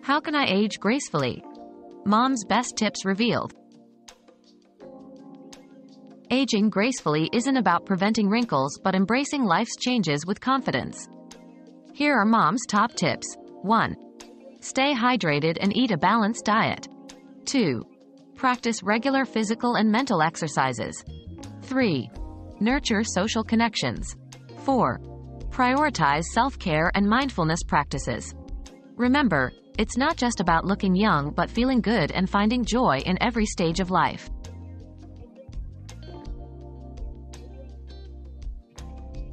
How can I age gracefully? Mom's best tips revealed. Aging gracefully isn't about preventing wrinkles but embracing life's changes with confidence. Here are Mom's top tips. 1. Stay hydrated and eat a balanced diet. 2. Practice regular physical and mental exercises. 3. Nurture social connections. 4. Prioritize self-care and mindfulness practices. Remember, it's not just about looking young but feeling good and finding joy in every stage of life.